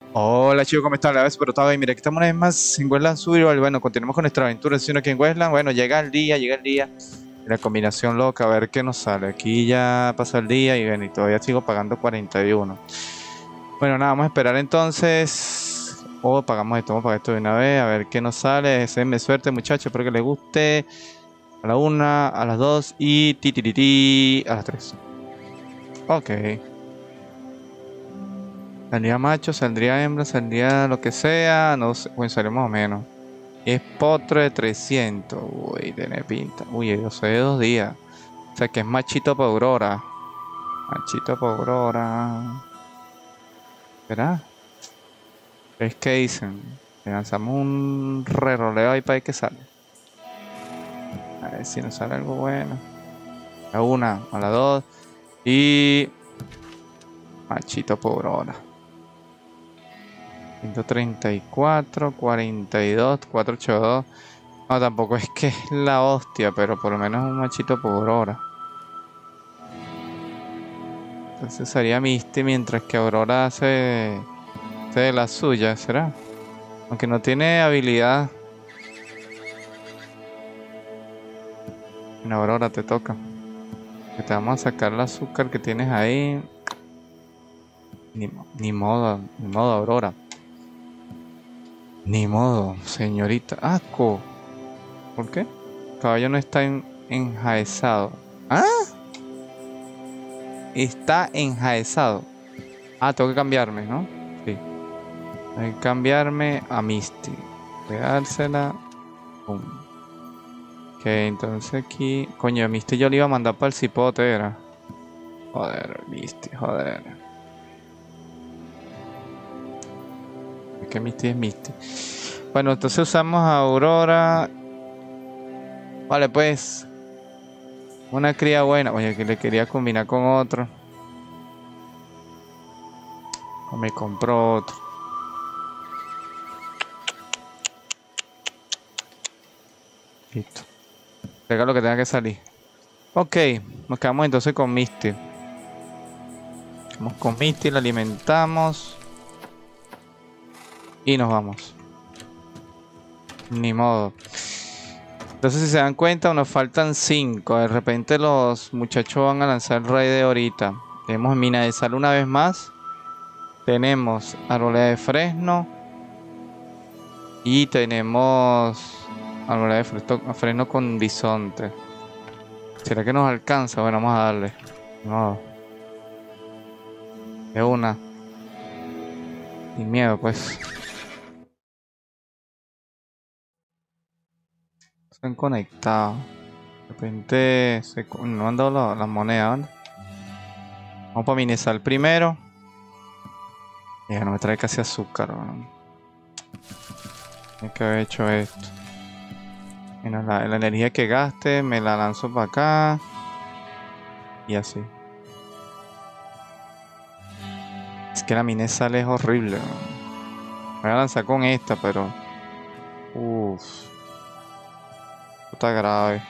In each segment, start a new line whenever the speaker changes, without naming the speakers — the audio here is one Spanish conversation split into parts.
Hola chicos, ¿cómo están? La vez pero estaba ahí. Mira, aquí estamos una vez más en Westland Survival. Bueno, continuamos con nuestra aventura, sino aquí en Westland. Bueno, llega el día. La combinación loca, a ver qué nos sale. Aquí ya pasó el día y bueno, y todavía sigo pagando 41. Bueno, nada, vamos a esperar entonces. O pagamos esto, vamos a pagar esto de una vez, a ver qué nos sale. Deseenme suerte, muchachos, espero que les guste. A la una, a las dos y ti, a las tres. Ok. Saldría macho, saldría hembra, saldría lo que sea, no sé, bueno, sale más o menos. Es potro de 300. Uy, tiene pinta. Uy, yo soy de 2 días. O sea que es machito para Aurora. Machito para Aurora. ¿Verdad? Es que dicen. Le lanzamos un re-roleo ahí para ver qué sale. A ver si nos sale algo bueno. A la una, a la dos. Y. Machito para Aurora. 134, 42, 482. No, tampoco es que es la hostia, pero por lo menos un machito por hora. Entonces sería Misty mientras que Aurora hace de la suya, ¿será? Aunque no tiene habilidad. En Aurora te toca. Que te vamos a sacar el azúcar que tienes ahí. Ni modo, Aurora. Ni modo, señorita. ¡Asco! ¿Por qué? El caballo no está enjaezado. ¿Ah? Está enjaezado. Ah, tengo que cambiarme, ¿no? Sí. Hay que cambiarme a Misty. Pegársela. Pum. Ok, entonces aquí. Coño, a Misty yo le iba a mandar para el cipote, era. Joder, Misty, joder. Es que Misty es Misty. Bueno, entonces usamos a Aurora. Vale, pues. Una cría buena. Oye, que le quería combinar con otro. O me compró otro. Listo. Pega lo que tenga que salir. Ok, nos quedamos entonces con Misty. Vamos con Misty, la alimentamos. Y nos vamos. Ni modo. Entonces, si se dan cuenta, nos faltan 5. De repente los muchachos van a lanzar el rey de ahorita. Tenemos mina de sal una vez más. Tenemos arboleda de fresno. Y tenemos arboleda de fresno con bisonte. ¿Será que nos alcanza? Bueno, vamos a darle. No. De una. Sin miedo, pues. Están conectados. De repente no han dado las monedas, ¿vale? Vamos para Minesal primero. Ya no me trae casi azúcar, ¿no? Tiene que haber hecho esto. Mira, la energía que gaste me la lanzo para acá. Y así. Es que la Minesal es horrible, ¿no? Me voy a lanzar con esta, pero... Uff. Está grave.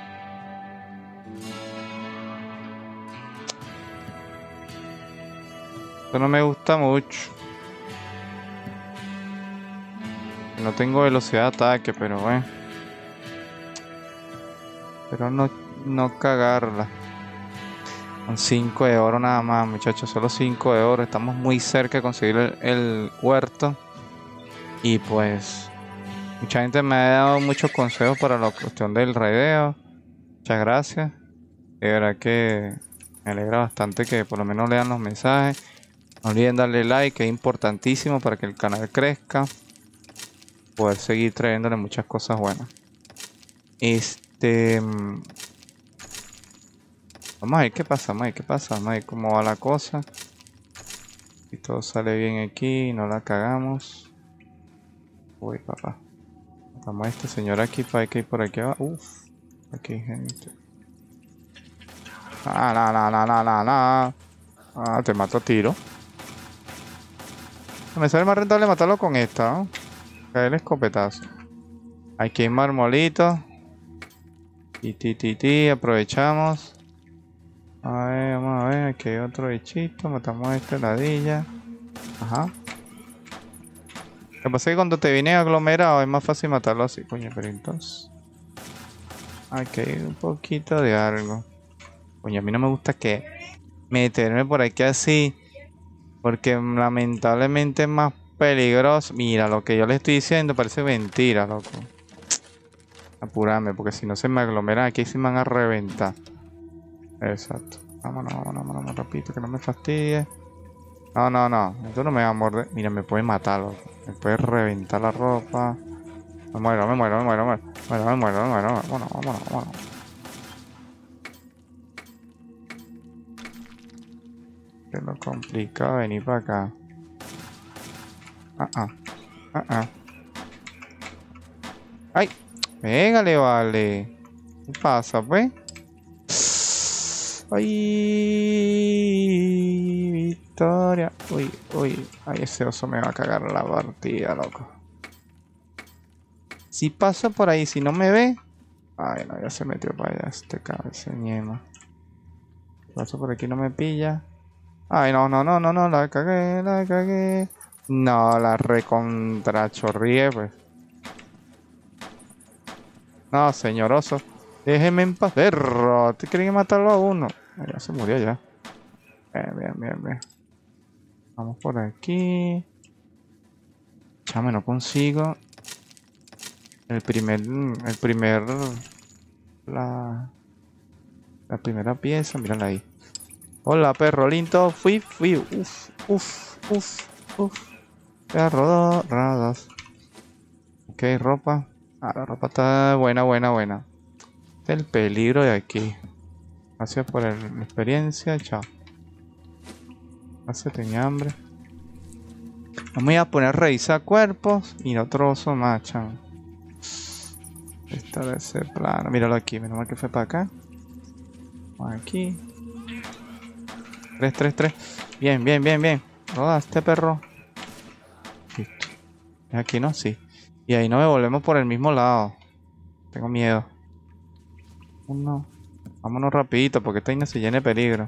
Esto no me gusta mucho. No tengo velocidad de ataque, pero bueno. Pero no cagarla. Con 5 de oro nada más, muchachos. Solo 5 de oro. Estamos muy cerca de conseguir el huerto. Y pues... Mucha gente me ha dado muchos consejos para la cuestión del raideo. Muchas gracias. De verdad que me alegra bastante que por lo menos lean los mensajes. No olviden darle like, que es importantísimo para que el canal crezca. Poder seguir trayéndole muchas cosas buenas. Vamos a ver qué pasa, vamos a ver cómo va la cosa. Si todo sale bien aquí, no la cagamos. Uy, papá. Matamos a este señor aquí para ver qué hay por aquí abajo. Uf, aquí hay gente. Ah, te mato a tiro. Me sale más rentable matarlo con esta, ¿no? Caer el escopetazo. Aquí hay marmolito. Aprovechamos. A ver, vamos a ver, aquí hay otro bichito. Matamos a este ladilla. Ajá. que pasa es que cuando te vienen aglomerados es más fácil matarlo así. Coño, pero entonces... Aquí hay un poquito de algo. Coño, a mí no me gusta que meterme por aquí así. Porque lamentablemente es más peligroso. Mira, lo que yo le estoy diciendo parece mentira, loco. Apurame, porque si no se me aglomeran aquí se me van a reventar. Exacto. Vámonos, vámonos, vámonos, rapidito, que no me fastidie. No, no, no. Esto no me va a morder. Mira, me puede matar, loco. Me puede reventar la ropa. Me muero, me muero, me muero, me muero. Me muero, me muero. Vámonos, vámonos, vámonos. Que lo complicado venir para acá. ¡Ay! Pégale, vale. ¿Qué pasa, pues? ¡Ay! Victoria. Uy, uy. Ay, ese oso me va a cagar la partida, loco. Si paso por ahí, si no me ve. Ay, no, ya se metió para allá este cabeza ñema. Paso por aquí, no me pilla. Ay, no, no, no, no, no, la cagué, la cagué. No, la recontrachorrié, pues. No, señor oso. Déjeme en paz, perro. ¿Te quieren matarlo a uno? Ay, ya se murió ya. Bien, bien, bien, bien. Vamos por aquí. Chame, no consigo. La, la primera pieza, mírala ahí. Hola, perro lindo. Fui, fui. Uf, uf, uf, uf. Perro radas. Ok, ropa. Ah, la ropa está buena, buena, buena. Este es el peligro de aquí. Gracias por la experiencia. Chao. Gracias, tenía hambre. Vamos a poner a revisar cuerpos y no trozo más, chao. Esta debe ser plano. Míralo aquí, menos mal que fue para acá. Aquí. 3, 3, 3. Bien, bien, bien, bien. Rodaste, perro. Listo. ¿Es aquí, no? Sí. Y ahí no me volvemos por el mismo lado. Tengo miedo. Uno. Vámonos rapidito porque esta vaina se llena de peligro.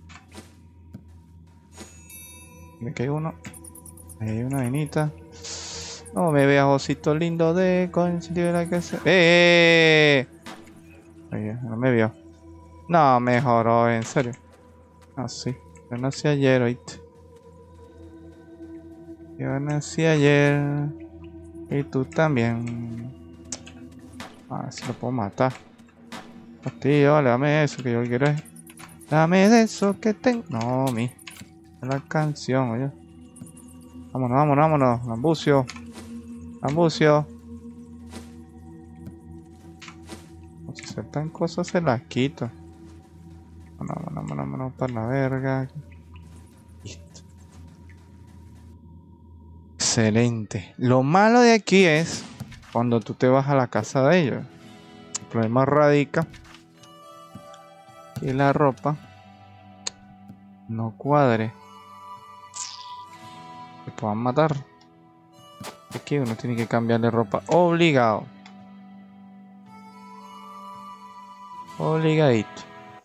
Aquí hay uno. Ahí hay una vainita. No me veas, osito lindo de considera que se... Ahí, no me vio. No, mejoró, en serio. Ah, sí. Yo nací ayer, oíste. Yo nací ayer. Y tú también. A ver si lo puedo matar. Hostia, vale, dame eso que yo quiero. Dame de eso que tengo. No, la canción, oye. Vámonos, vámonos, vámonos. Lambucio. Lambucio. Si aceptan cosas, se las quito. Vámonos, vámonos, vámonos para la verga. Listo. Excelente. Lo malo de aquí es cuando tú te vas a la casa de ellos. El problema radica que la ropa no cuadre. Te puedan matar. Aquí uno tiene que cambiarle ropa. Obligado. Obligadito.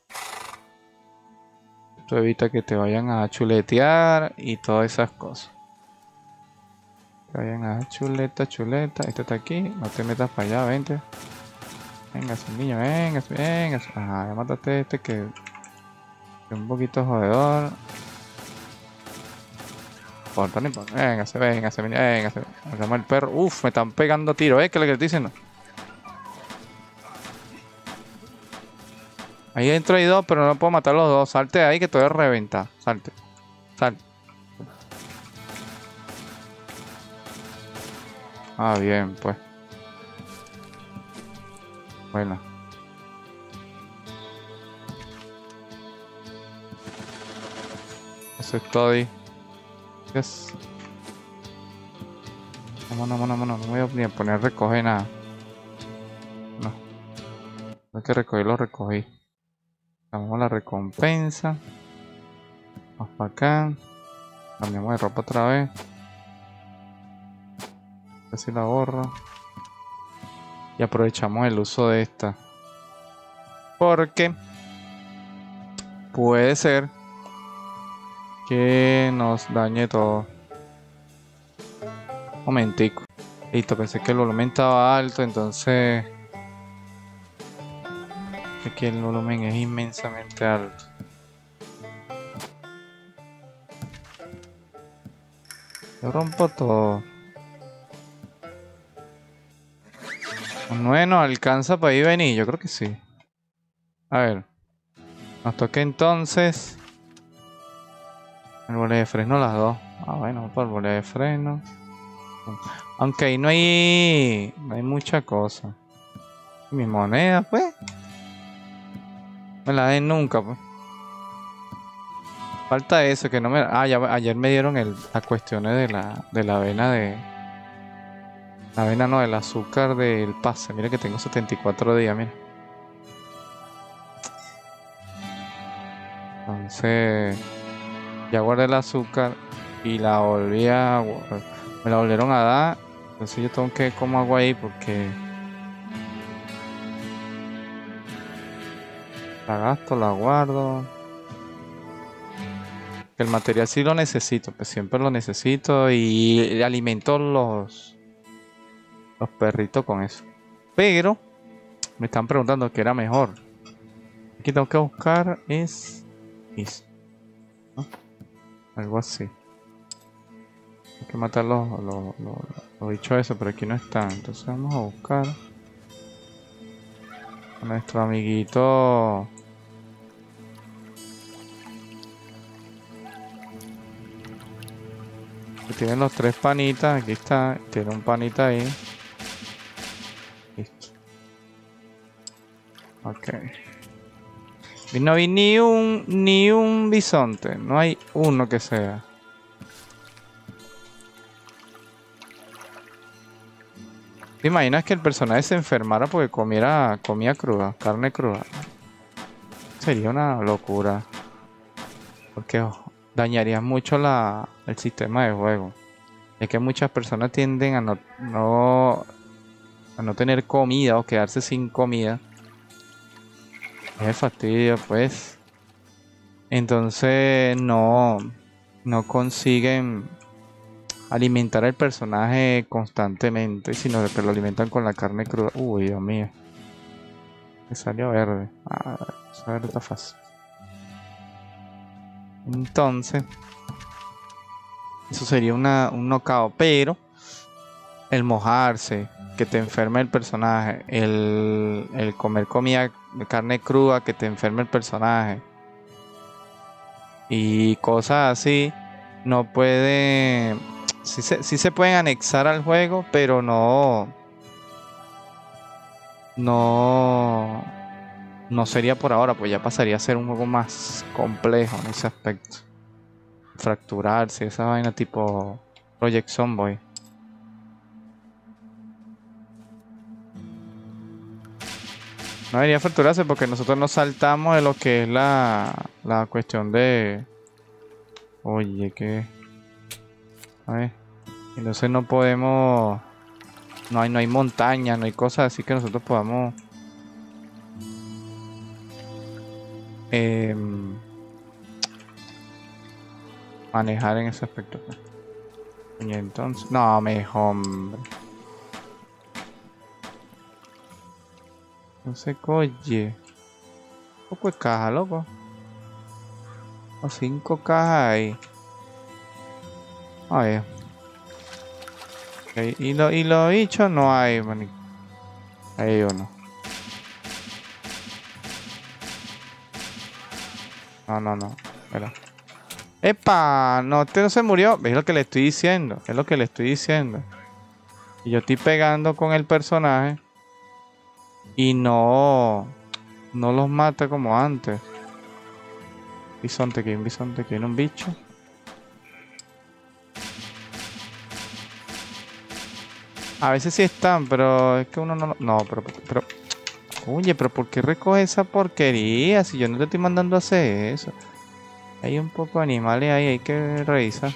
Esto evita que te vayan a chuletear y todas esas cosas. Que vayan a chuleta, chuleta. Este está aquí. No te metas para allá, vente. Venga, niño, venga, venga. Ajá, ya mataste a este que es un poquito jodedor. No importa. Véngase, véngase, véngase. Me llama el perro. Uf, me están pegando tiros, ¿eh? ¿Qué es lo que te dicen? Ahí dentro hay dos, pero no puedo matar los dos. Salte de ahí que te voy a reventar. Salte. Salte. Ah, bien, pues. Bueno. Eso es todo ahí. Yes. Vámonos, vámonos, vámonos. No me voy a ni a poner a recoger nada. No. Lo que recogí, lo recogí. Damos la recompensa. Vamos para acá. Cambiamos de ropa otra vez. Así la borro. Y aprovechamos el uso de esta. Porque puede ser que nos dañe todo. Momentico. Listo, pensé que el volumen estaba alto, entonces... Aquí el volumen es inmensamente alto. Yo rompo todo. Un 9 nos alcanza para ir y venir, yo creo que sí. A ver. Nos toca entonces... El bolet de freno las dos. Ah, bueno, por el bolet de freno. Aunque ahí no hay mucha cosa. Mi moneda, pues. Me la den nunca, pues. Falta eso, que no me... Ah, ya, ayer me dieron las cuestiones de la avena de... La avena no, del azúcar del pase. Mira que tengo 74 días, mira. Entonces... Ya guardé el azúcar y la volví a... Me la volvieron a dar. Entonces yo tengo que ver cómo hago ahí porque... La gasto, la guardo. El material sí lo necesito, pues siempre lo necesito y alimento los perritos con eso. Pero me están preguntando qué era mejor. Aquí tengo que buscar es ¿no? Algo así. Hay que matar los bichos eso, pero aquí no están. Entonces vamos a buscar a nuestro amiguito. Que tiene los 3 panitas. Aquí está. Tiene un panita ahí. Listo. Ok. Y no vi ni un bisonte. No hay uno que sea. ¿Te imaginas que el personaje se enfermara porque comía cruda, carne cruda? Sería una locura. Porque dañaría mucho el sistema de juego. Es que muchas personas tienden a no tener comida o quedarse sin comida. Es fastidio, pues. Entonces no consiguen alimentar al personaje constantemente, sino que lo alimentan con la carne cruda. Uy, Dios mío. Me salió verde. Ah, esa verde está fácil. Entonces, eso sería un knockout, pero el mojarse, que te enferme el personaje, el comer comida, carne cruda, que te enferme el personaje y cosas así, no puede... Sí se pueden anexar al juego, pero no sería por ahora, pues ya pasaría a ser un juego más complejo en ese aspecto. Fracturarse, esa vaina tipo Project Zomboid. No debería fracturarse porque nosotros nos saltamos de lo que es la cuestión de... Oye, que... A ver. Entonces no podemos... No hay montañas, no hay cosas así que nosotros podamos... manejar en ese aspecto. Y entonces... No, mejor, hombre. No sé, oye. Un poco de caja, loco. O 5 cajas ahí. A ver. Okay. Y los bichos no hay, manico. Ahí hay uno. No. Espera. ¡Epa! No, usted no se murió. Es lo que le estoy diciendo. Es lo que le estoy diciendo. Y yo estoy pegando con el personaje. Y no los mata como antes. Bisonte, que hay un bisonte, que hay un bicho. A veces sí están, pero es que uno no... No, pero... Oye, pero ¿por qué recoge esa porquería? Si yo no te estoy mandando a hacer eso. Hay un poco de animales ahí, hay que revisar.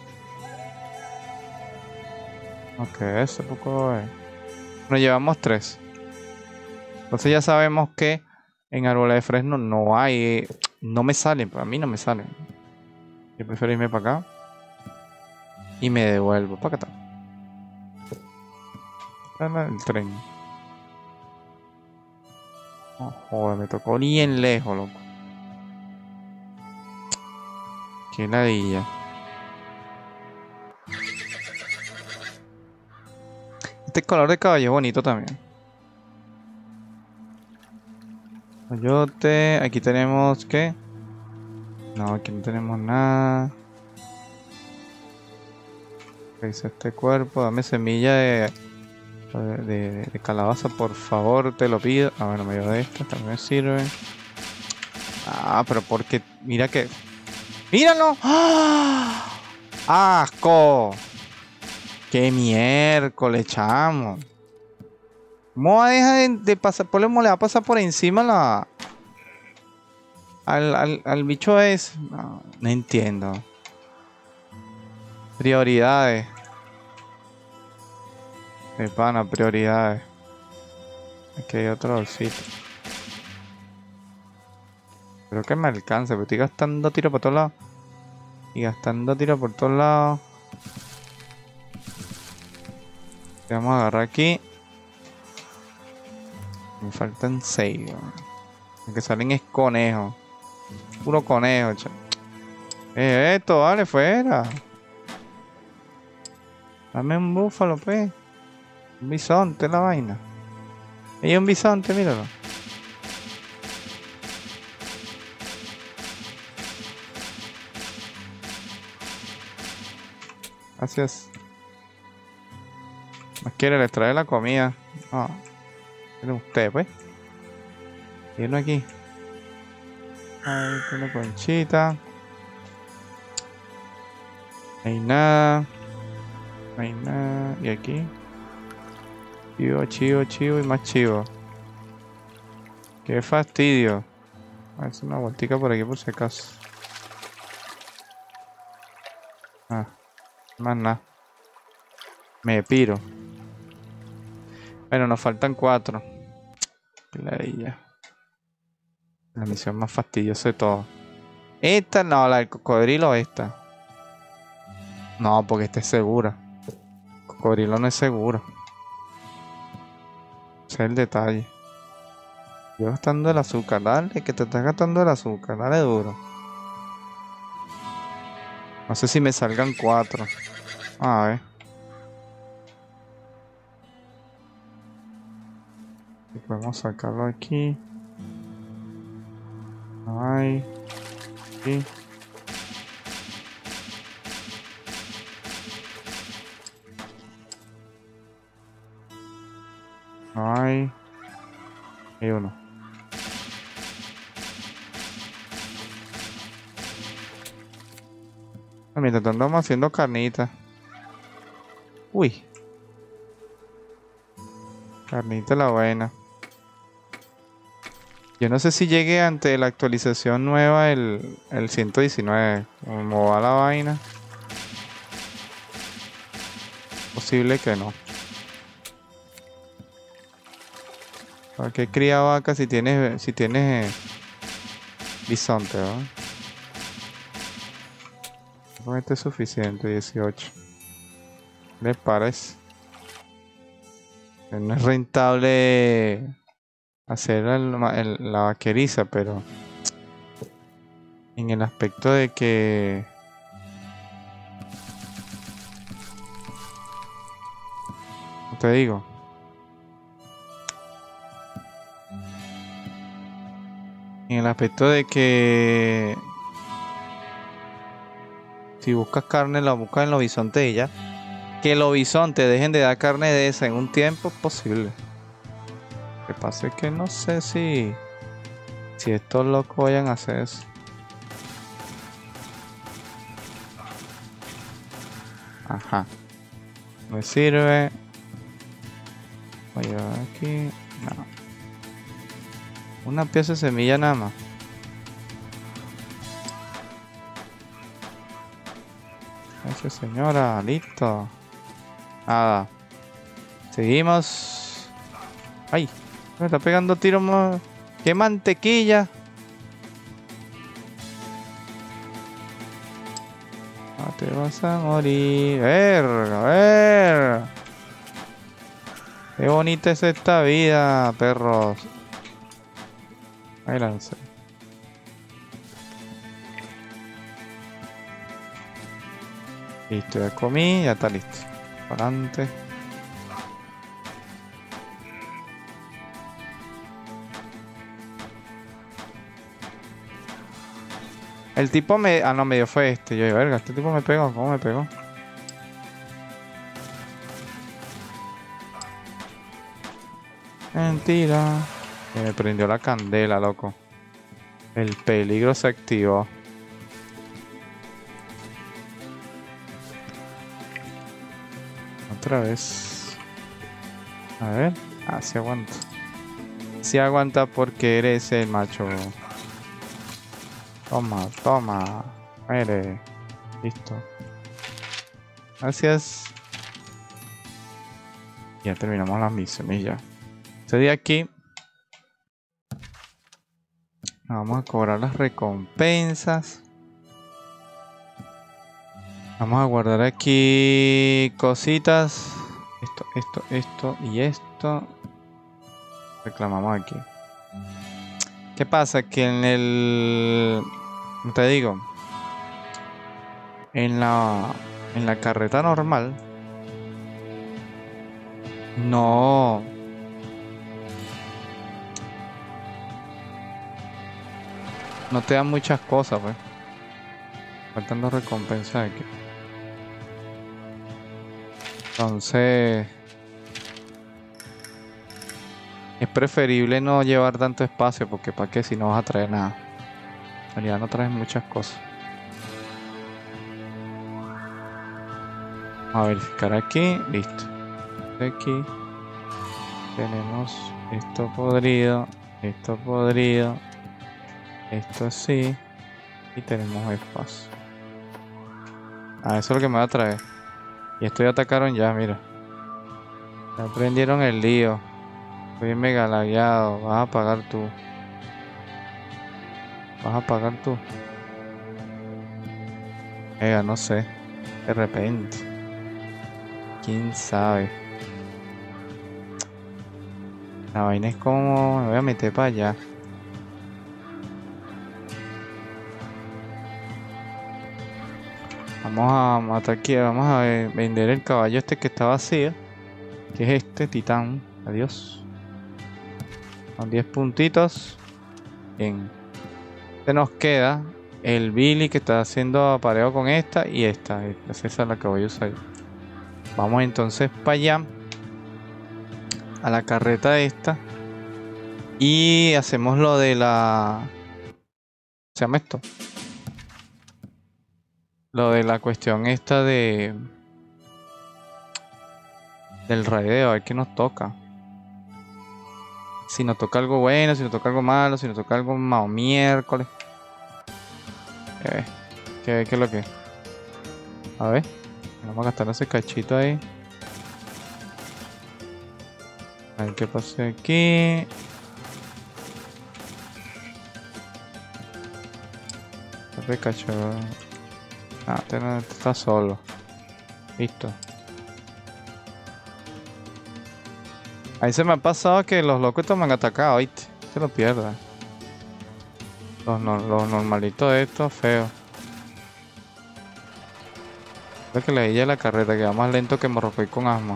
Ok, ese poco... Nos llevamos 3. Entonces ya sabemos que en Árbol de Fresno no hay... No me salen, para mí no me salen. Yo prefiero irme para acá. Y me devuelvo para acá. El tren. Oh, joder, me tocó bien lejos, loco. Qué ladilla. Este color de caballo es bonito también. Coyote. Aquí tenemos, ¿qué? No, aquí no tenemos nada. ¿Qué dice este cuerpo? Dame semilla de calabaza, por favor, te lo pido. Ah, bueno, me dio de esta, también me sirve. Ah, pero porque... Mira que... ¡Míralo! ¡Ah! ¡Asco! ¡Qué miércoles, chamo! ¿Cómo va a dejar de pasar? ¿Por le va a pasar por encima al bicho ese? No, no entiendo. Prioridades. De pana, prioridades. Aquí hay otro bolsito. Creo que me alcanza, pero estoy gastando tiro por todos lados. Y gastando tiro por todos lados. Vamos a agarrar aquí. Me faltan 6. Lo que salen es conejos. Puro conejo, chaval. Esto, vale, fuera. Dame un búfalo, pues. Un bisonte, la vaina. Hay un bisonte, míralo. Gracias. Más quiere, les trae la comida. Ah, miren usted, pues. Viene aquí. Ahí tiene conchita. No hay nada. No hay nada. ¿Y aquí? Chivo, chivo, chivo y más chivo. Qué fastidio. A ver, una vueltica por aquí por si acaso. Ah, más nada. Me piro. Bueno, nos faltan 4. La misión más fastidiosa de todo. Esta no, la del cocodrilo, esta. No, porque esta es segura. El cocodrilo no es seguro. Ese es el detalle. Yo gastando el azúcar, dale, que te estás gastando el azúcar, dale duro. No sé si me salgan 4. A ver. Y podemos sacarlo aquí. Ay. Aquí. Ay. Hay uno. Mientras andamos haciendo carnita. Uy. Carnita la buena. Yo no sé si llegue ante la actualización nueva el 119. Como va la vaina. Posible que no. ¿Para qué cría vaca si tienes bisonte, ¿verdad? Con este es suficiente, 18. ¿Les parece? No es rentable hacer la vaqueriza, pero en el aspecto de que ¿cómo te digo? En el aspecto de que si buscas carne, la buscas en los bisontes y ya. Que los bisontes dejen de dar carne de esa en un tiempo es posible. Lo que pasa es que no sé si estos locos vayan a hacer eso. Ajá. Me sirve. Voy a llevar aquí. No. Una pieza de semilla nada más. Gracias, señora. Listo. Nada. Seguimos. Ay. Me está pegando tiro más. ¡Qué mantequilla! No te vas a morir. Verga, ver. Qué bonita es esta vida, perros. Ahí lancé. Listo, ya comí, ya está listo. Para adelante. El tipo me... Ah, no, me dio fue este. Yo, verga, este tipo me pegó. ¿Cómo me pegó? Mentira. Me prendió la candela, loco. El peligro se activó. Otra vez. A ver. Ah, sí aguanta. Sí aguanta porque eres el macho. Toma, toma. Muere. Listo. Gracias. Ya terminamos las misiones ya. Este día aquí. Vamos a cobrar las recompensas. Vamos a guardar aquí cositas. Esto y esto. Reclamamos aquí. ¿Qué pasa? Que en el... ¿Cómo te digo? En la carreta normal. No te dan muchas cosas, pues. Faltando recompensas aquí. Entonces... Es preferible no llevar tanto espacio porque para qué si no vas a traer nada. En realidad no traes muchas cosas. Vamos a verificar aquí. Listo. Aquí tenemos esto podrido. Esto podrido. Esto sí. Y tenemos espacio. Ah, eso es lo que me va a traer. Y esto ya atacaron ya, mira. Ya prendieron el lío. Estoy mega lagueado. Vas a pagar tú. Vas a pagar tú. Mega, no sé. De repente. Quién sabe. La vaina es como... Me voy a meter para allá. Vamos a matar aquí. Vamos a vender el caballo este que está vacío. Que es este, Titán. Adiós. Con 10 puntitos. Bien. Se nos queda el Billy que está haciendo apareo con esta y esta. Esa es la que voy a usar. Vamos entonces para allá. A la carreta esta. Y hacemos lo de la... ¿Se llama esto? Lo de la cuestión esta de... Del raideo, a ver qué nos toca. Si nos toca algo bueno, si nos toca algo malo, si nos toca algo más miércoles. ¿Qué es lo que? A ver. Vamos a gastar ese cachito ahí. A ver qué pasa aquí. Este cacho. Ah, este no está solo. Listo. Ahí se me ha pasado que los locos estos me han atacado, ¿viste? Se lo pierda. Los normalitos de estos feos. Creo que le di a la carreta, que va más lento que Morrocoy con asma.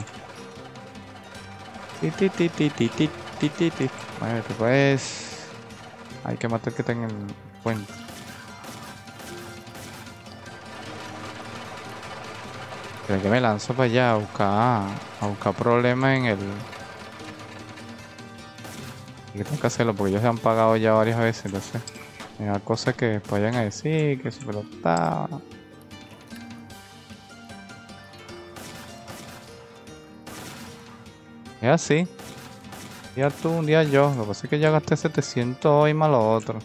Bueno, pues... Hay que matar que tenga el puente. Creo que me lanzo para allá a buscar problemas en el... Y que tengo que hacerlo porque ellos se han pagado ya varias veces, entonces me da cosas que vayan a decir que su pelota. Es así. Día tú, un día yo. Lo que pasa es que ya gasté 700 hoy más lo otro.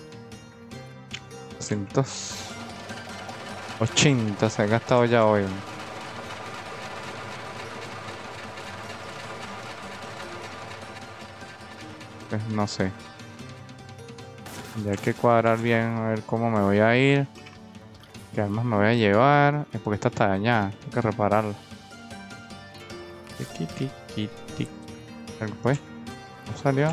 280 se ha gastado ya hoy. Pues no sé. Ya hay que cuadrar bien a ver cómo me voy a ir. Qué armas me voy a llevar. Es porque esta está dañada. Tengo que repararla. Pues, no salió.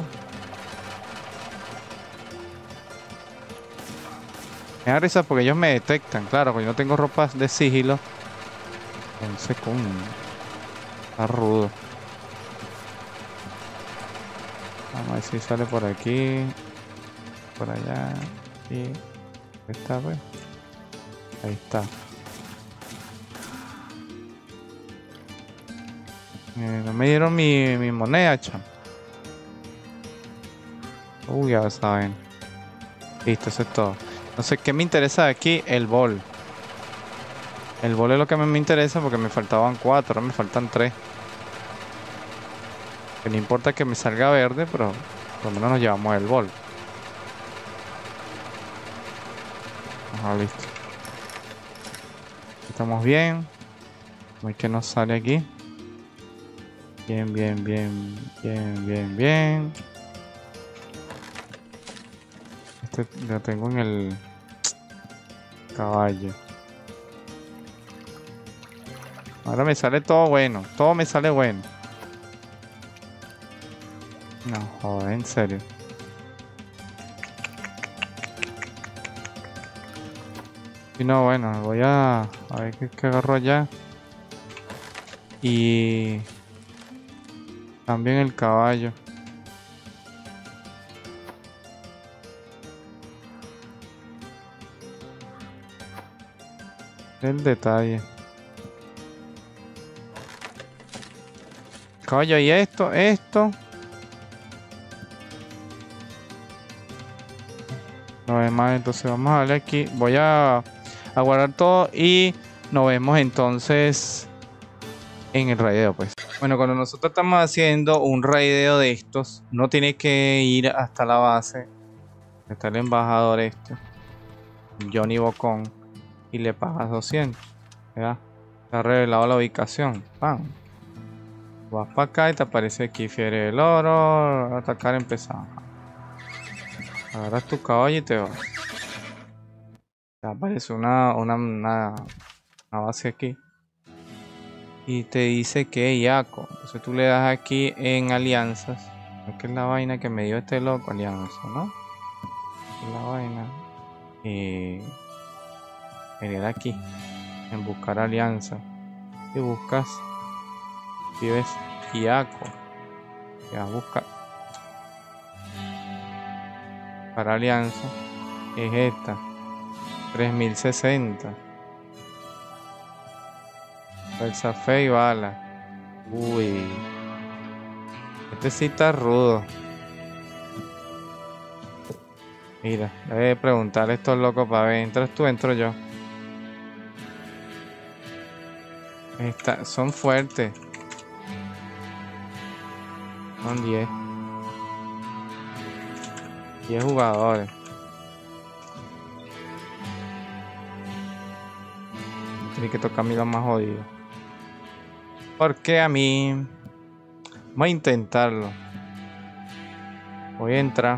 Me da risa porque ellos me detectan, claro, porque yo no tengo ropas de sigilo. Entonces, está rudo. Vamos a ver si sale por aquí. Por allá. Y ahí está, pues. Ahí está. No me dieron mi moneda, cham. Uy, ya saben. Listo, eso es todo. No sé qué me interesa de aquí. El bol. El bol es lo que me interesa porque me faltaban 4, ahora me faltan 3. Que no importa que me salga verde, pero por lo menos nos llevamos el bol. Ajá, listo. Estamos bien. A ver qué nos sale aquí. Bien, bien, bien, bien, bien, bien. Este lo tengo en el caballo. Ahora me sale todo bueno. Todo me sale bueno. No, joder, en serio. Y no, bueno, voy a ver qué agarro allá. Y también el caballo. El detalle. Caballo, y esto. No hay más, entonces vamos a darle aquí. Voy a guardar todo y nos vemos entonces en el raideo, pues. Bueno, cuando nosotros estamos haciendo un raideo de estos, no tiene que ir hasta la base. Está el embajador Johnny Bocón, y le pagas 200. ¿Ya? Te ha revelado la ubicación. ¡Pam! Vas para acá y te aparece aquí Fiere del Oro. Atacar empezamos. Agarras tu caballo y te vas. Te aparece una base aquí. Y te dice que es Yaco. Entonces tú le das aquí en alianzas. ¿Qué es la vaina que me dio este loco? Alianza, ¿no? ¿Qué es la vaina? Y venir aquí. En buscar alianza. Y buscas. Y ves Yaco. Te vas a buscar. Para alianza. Es esta. 3060. Fuerza, fe y bala. Uy. Este sí está rudo. Mira, debe preguntarle a estos locos para ver. ¿Entras tú? Entro yo. Son fuertes. Son 10. 10 jugadores. Tiene que tocar a mí lo más jodido. Porque a mí... Voy a intentarlo. Voy a entrar.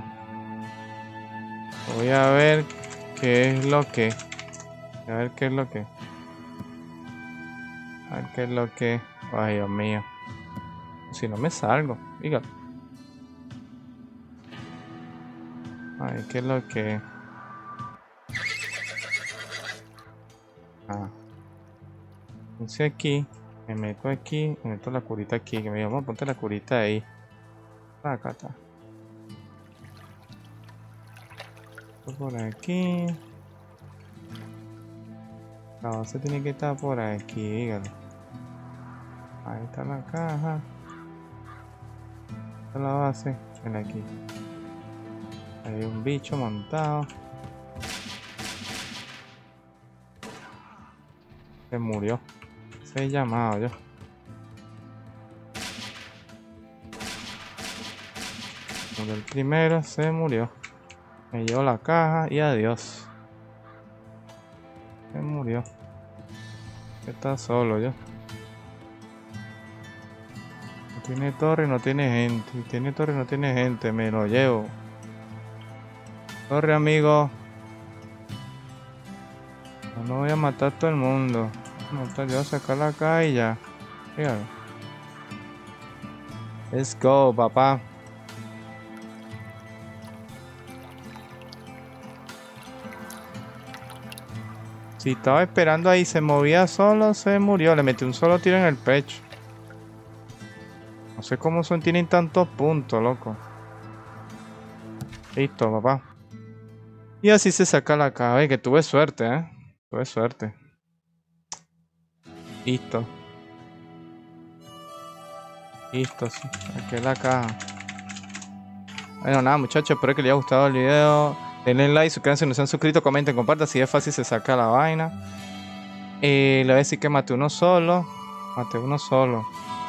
Voy a ver qué es lo que... A ver qué es lo que... A ver qué es lo que... Ay, Dios mío. Si no me salgo. Diga. A ver qué es lo que... Ah. Puse aquí. Me meto aquí. Me meto la curita aquí. Que me dijo, ponte la curita ahí. Acá está. Por aquí. La base tiene que estar por aquí, dígale. Ahí está la caja. Esta es la base. Ven aquí. Hay un bicho montado. Se murió. Se he llamado yo. Murió el primero, se murió. Me llevó la caja y adiós. Se murió. Está solo yo. No tiene torre, no tiene gente. Tiene torre, no tiene gente. Me lo llevo. Torre, amigo. No voy a matar a todo el mundo. Yo voy a sacar la caja y ya. Fíjate. Let's go, papá. Si estaba esperando ahí, se movía solo, se murió. Le metí un solo tiro en el pecho. No sé cómo son, tienen tantos puntos, loco. Listo, papá. Y así se saca la caja. Que tuve suerte, Tuve suerte. Listo. Listo, sí. Aquí es la caja. Bueno, nada, muchachos. Espero que les haya gustado el video. Denle like, suscríbanse si no se han suscrito, comenten, compartan. Así es fácil se saca la vaina. Le voy a decir que maté uno solo. Maté uno solo.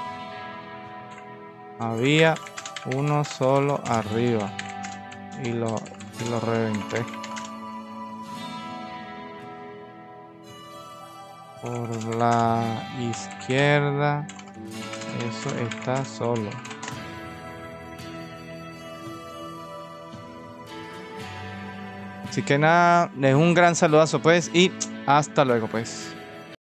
Había uno solo arriba. Y lo reventé. Por la izquierda. Eso está solo. Así que nada, les un gran saludazo pues y hasta luego pues.